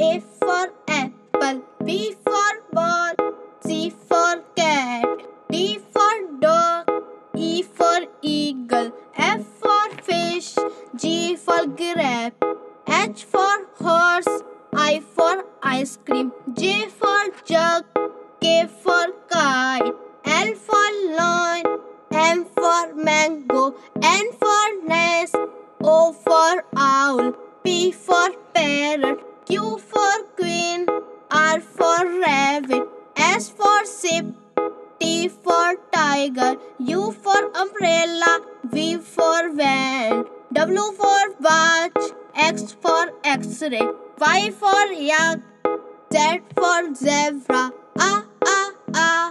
A for apple, B for ball, C for cat, D for dog, E for eagle, F for fish, G for grape, H for horse, I for ice cream, J for jug, K for kite, L for lion, M for mango, N for nest, O for owl, P for parrot, Q for queen, R for rabbit, S for ship, T for tiger, U for umbrella, V for van, W for watch, X for X-ray, Y for yak, Z for zebra, A, A, A.